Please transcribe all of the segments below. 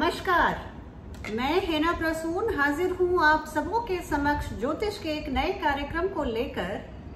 नमस्कार, मैं हेना प्रसून हाजिर हूँ आप सबों के समक्ष ज्योतिष के एक नए कार्यक्रम को लेकर।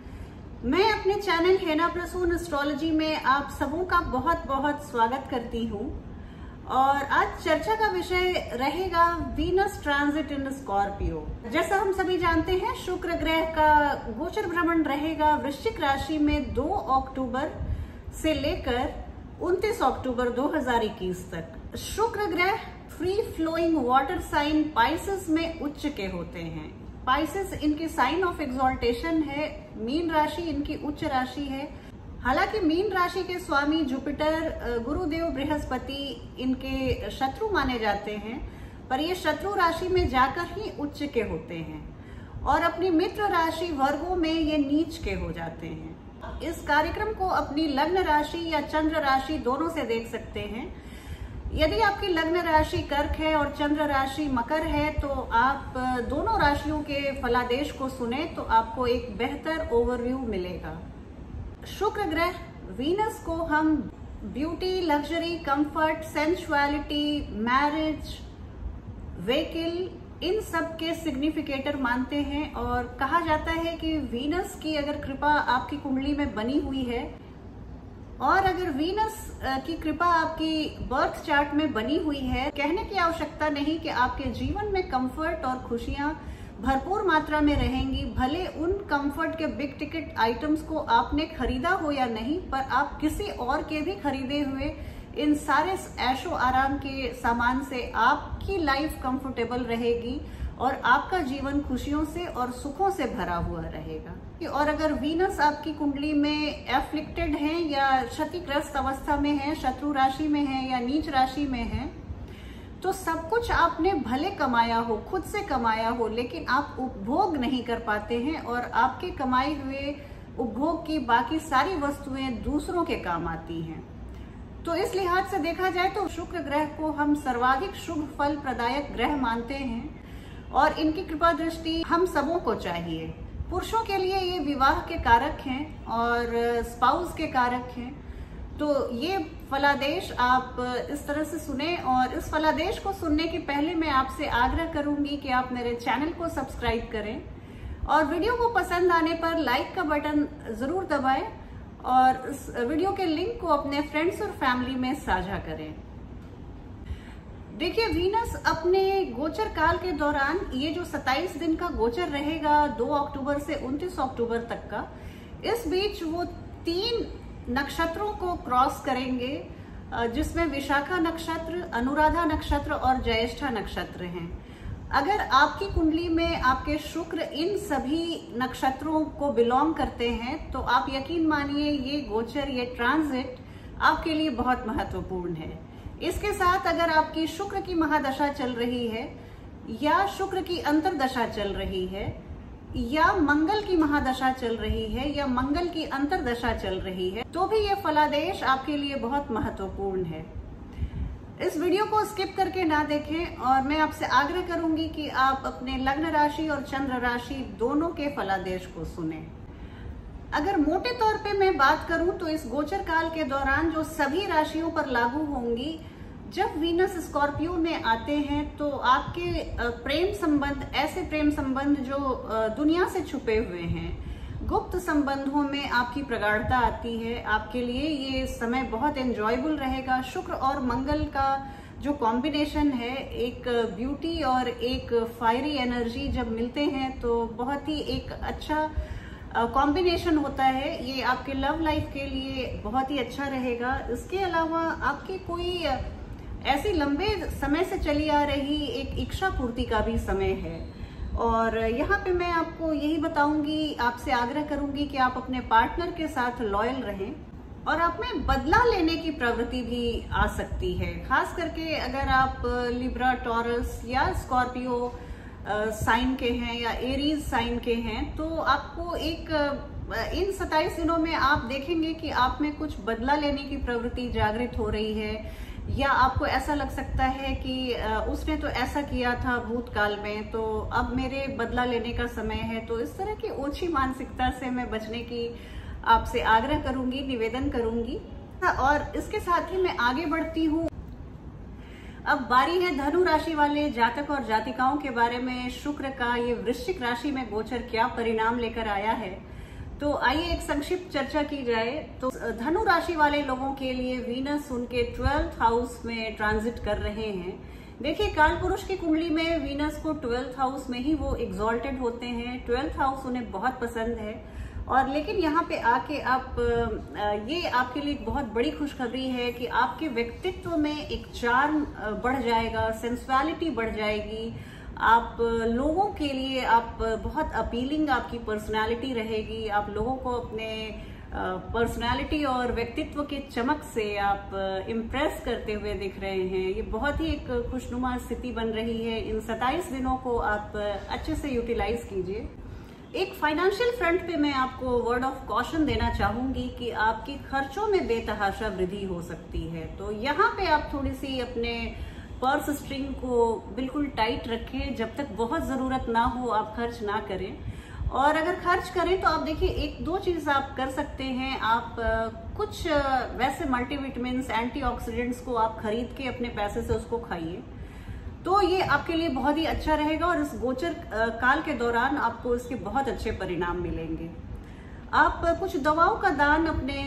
मैं अपने चैनल हेना प्रसून एस्ट्रोलॉजी में आप सबों का बहुत बहुत स्वागत करती हूँ। और आज चर्चा का विषय रहेगा वीनस ट्रांजिट इन स्कॉर्पियो। जैसा हम सभी जानते हैं, शुक्र ग्रह का गोचर भ्रमण रहेगा वृश्चिक राशि में 2 अक्टूबर से लेकर 29 अक्टूबर 2021 तक। शुक्र ग्रह free flowing water sign Pisces में उच्च के होते हैं। पाइसेस इनकी साइन ऑफ एक्सॉल्टेशन है, मीन राशि इनकी उच्च राशि है। हालांकि मीन राशि के स्वामी जुपिटर, गुरुदेव बृहस्पति इनके शत्रु माने जाते हैं, पर ये शत्रु राशि में जाकर ही उच्च के होते हैं और अपनी मित्र राशि वर्गों में ये नीच के हो जाते हैं। इस कार्यक्रम को अपनी लग्न राशि या चंद्र राशि दोनों से देख सकते हैं। यदि आपकी लग्न राशि कर्क है और चंद्र राशि मकर है तो आप दोनों राशियों के फलादेश को सुने तो आपको एक बेहतर ओवरव्यू मिलेगा। शुक्र ग्रह वीनस को हम beauty, luxury, comfort, sensuality, marriage, vehicle, इन सब के सिग्निफिकेटर मानते हैं। और कहा जाता है कि वीनस की अगर कृपा आपकी कुंडली में बनी हुई है और अगर वीनस की कृपा आपकी बर्थ चार्ट में बनी हुई है, कहने की आवश्यकता नहीं कि आपके जीवन में कंफर्ट और खुशियां भरपूर मात्रा में रहेंगी। भले उन कंफर्ट के बिग टिकट आइटम्स को आपने खरीदा हो या नहीं, पर आप किसी और के भी खरीदे हुए इन सारे ऐशो आराम के सामान से आपकी लाइफ कंफर्टेबल रहेगी और आपका जीवन खुशियों से और सुखों से भरा हुआ रहेगा। और अगर वीनस आपकी कुंडली में एफ्लिक्टेड है या क्षतिग्रस्त अवस्था में है, शत्रु राशि में है या नीच राशि में है, तो सब कुछ आपने भले कमाया हो, खुद से कमाया हो, लेकिन आप उपभोग नहीं कर पाते हैं और आपके कमाए हुए उपभोग की बाकी सारी वस्तुएं दूसरों के काम आती हैं। तो इस लिहाज से देखा जाए तो शुक्र ग्रह को हम सर्वाधिक शुभ फल प्रदायक ग्रह मानते हैं और इनकी कृपा दृष्टि हम सबों को चाहिए। पुरुषों के लिए ये विवाह के कारक हैं और स्पाउस के कारक हैं। तो ये फलादेश आप इस तरह से सुने। और इस फलादेश को सुनने के पहले मैं आपसे आग्रह करूंगी कि आप मेरे चैनल को सब्सक्राइब करें और वीडियो को पसंद आने पर लाइक का बटन जरूर दबाएं और इस वीडियो के लिंक को अपने फ्रेंड्स और फैमिली में साझा करें। देखिए, वीनस अपने गोचर काल के दौरान ये जो 27 दिन का गोचर रहेगा 2 अक्टूबर से 29 अक्टूबर तक का, इस बीच वो 3 नक्षत्रों को क्रॉस करेंगे, जिसमें विशाखा नक्षत्र, अनुराधा नक्षत्र और ज्येष्ठा नक्षत्र हैं। अगर आपकी कुंडली में आपके शुक्र इन सभी नक्षत्रों को बिलोंग करते हैं तो आप यकीन मानिए ये गोचर, ये ट्रांजिट आपके लिए बहुत महत्वपूर्ण है। इसके साथ अगर आपकी शुक्र की महादशा चल रही है या शुक्र की अंतरदशा चल रही है या मंगल की महादशा चल रही है या मंगल की अंतरदशा चल रही है, तो भी ये फलादेश आपके लिए बहुत महत्वपूर्ण है। इस वीडियो को स्किप करके ना देखें और मैं आपसे आग्रह करूंगी कि आप अपने लग्न राशि और चंद्र राशि दोनों के फलादेश को सुनें। अगर मोटे तौर पे मैं बात करूं तो इस गोचर काल के दौरान जो सभी राशियों पर लागू होंगी, जब वीनस स्कॉर्पियो में आते हैं तो आपके प्रेम संबंध, ऐसे प्रेम संबंध जो दुनिया से छुपे हुए हैं, गुप्त संबंधों में आपकी प्रगाढ़ता आती है। आपके लिए ये समय बहुत एंजॉयबल रहेगा। शुक्र और मंगल का जो कॉम्बिनेशन है, एक ब्यूटी और एक फायरी एनर्जी जब मिलते हैं तो बहुत ही एक अच्छा कॉम्बिनेशन होता है। ये आपके लव लाइफ के लिए बहुत ही अच्छा रहेगा। इसके अलावा आपकी कोई ऐसी लंबे समय से चली आ रही एक इच्छा पूर्ति का भी समय है। और यहाँ पे मैं आपको यही बताऊंगी, आपसे आग्रह करूंगी कि आप अपने पार्टनर के साथ लॉयल रहें और आप में बदला लेने की प्रवृत्ति भी आ सकती है। खास करके अगर आप लिब्रा, टॉरस या स्कॉर्पियो साइन के हैं या एरीज साइन के हैं, तो आपको एक इन 27 दिनों में आप देखेंगे कि आप में कुछ बदला लेने की प्रवृत्ति जागृत हो रही है, या आपको ऐसा लग सकता है कि उसने तो ऐसा किया था भूतकाल में, तो अब मेरे बदला लेने का समय है। तो इस तरह की ओछी मानसिकता से मैं बचने की आपसे आग्रह करूंगी, निवेदन करूंगी। और इसके साथ ही मैं आगे बढ़ती हूँ। अब बारी है धनु राशि वाले जातक और जातिकाओं के बारे में। शुक्र का ये वृश्चिक राशि में गोचर क्या परिणाम लेकर आया है, तो आइए एक संक्षिप्त चर्चा की जाए। तो धनु राशि वाले लोगों के लिए वीनस उनके 12th हाउस में ट्रांजिट कर रहे हैं। देखिए, काल पुरुष की कुंडली में वीनस को 12th हाउस में ही वो एग्जॉल्टेड होते हैं। 12th हाउस उन्हें बहुत पसंद है, और लेकिन यहाँ पे आके आप ये आपके लिए बहुत बड़ी खुशखबरी है कि आपके व्यक्तित्व में एक चार्म बढ़ जाएगा, सेंसुअलिटी बढ़ जाएगी। आप लोगों के लिए आप बहुत अपीलिंग आपकी पर्सनालिटी रहेगी। आप लोगों को अपने पर्सनालिटी और व्यक्तित्व के चमक से आप इम्प्रेस करते हुए दिख रहे हैं। ये बहुत ही एक खुशनुमा स्थिति बन रही है। इन 27 दिनों को आप अच्छे से यूटिलाइज कीजिए। एक फाइनेंशियल फ्रंट पे मैं आपको वर्ड ऑफ कॉशन देना चाहूंगी कि आपकी खर्चों में बेतहाशा वृद्धि हो सकती है। तो यहाँ पे आप थोड़ी सी अपने पर्स स्ट्रिंग को बिल्कुल टाइट रखें। जब तक बहुत जरूरत ना हो आप खर्च ना करें, और अगर खर्च करें तो आप देखिए एक दो चीज आप कर सकते हैं। आप कुछ वैसे मल्टीविटामिन्स, एंटीऑक्सीडेंट्स को आप खरीद के अपने पैसे से उसको खाइए, तो ये आपके लिए बहुत ही अच्छा रहेगा और इस गोचर काल के दौरान आपको इसके बहुत अच्छे परिणाम मिलेंगे। आप कुछ दवाओं का दान अपने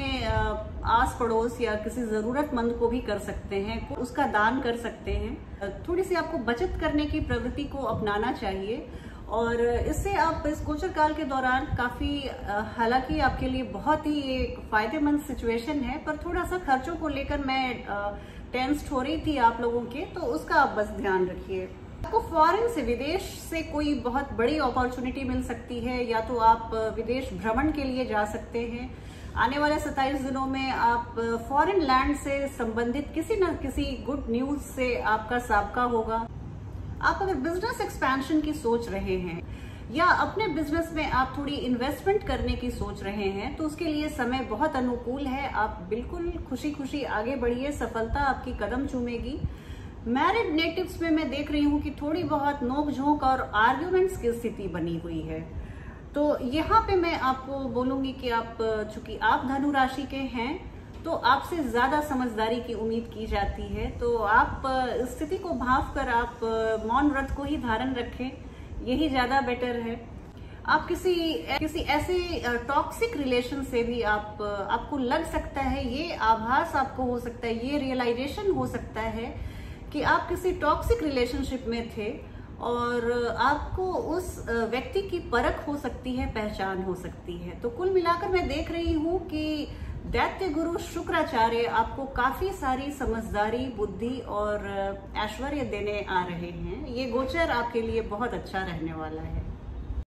आस पड़ोस या किसी जरूरतमंद को भी कर सकते हैं, उसका दान कर सकते हैं। थोड़ी सी आपको बचत करने की प्रवृत्ति को अपनाना चाहिए, और इससे आप इस गोचर काल के दौरान काफी, हालांकि आपके लिए बहुत ही एक फायदेमंद सिचुएशन है, पर थोड़ा सा खर्चों को लेकर मैं टेंस्ड हो रही थी आप लोगों के, तो उसका आप बस ध्यान रखिए। आपको फॉरेन से, विदेश से कोई बहुत बड़ी अपॉर्चुनिटी मिल सकती है, या तो आप विदेश भ्रमण के लिए जा सकते हैं। आने वाले 27 दिनों में आप फॉरेन लैंड से संबंधित किसी न किसी गुड न्यूज से आपका साबका होगा। आप अगर बिजनेस एक्सपेंशन की सोच रहे हैं या अपने बिजनेस में आप थोड़ी इन्वेस्टमेंट करने की सोच रहे हैं, तो उसके लिए समय बहुत अनुकूल है। आप बिल्कुल खुशी खुशी आगे बढ़िए, सफलता आपकी कदम चूमेगी। मैरिड नेटिव्स में मैं देख रही हूँ कि थोड़ी बहुत नोकझोंक और आर्ग्यूमेंट्स की स्थिति बनी हुई है। तो यहाँ पे मैं आपको बोलूंगी कि आप, चूंकि आप धनु राशि के हैं, तो आपसे ज्यादा समझदारी की उम्मीद की जाती है। तो आप स्थिति को भांप कर आप मौन व्रत को ही धारण रखें, यही ज्यादा बेटर है। आप किसी ऐसे टॉक्सिक रिलेशन से भी आपको लग सकता है, ये आभास आपको हो सकता है, ये रियलाइजेशन हो सकता है कि आप किसी टॉक्सिक रिलेशनशिप में थे, और आपको उस व्यक्ति की परख हो सकती है, पहचान हो सकती है। तो कुल मिलाकर मैं देख रही हूँ कि दैत्य गुरु शुक्राचार्य आपको काफी सारी समझदारी, बुद्धि और ऐश्वर्य देने आ रहे हैं। ये गोचर आपके लिए बहुत अच्छा रहने वाला है।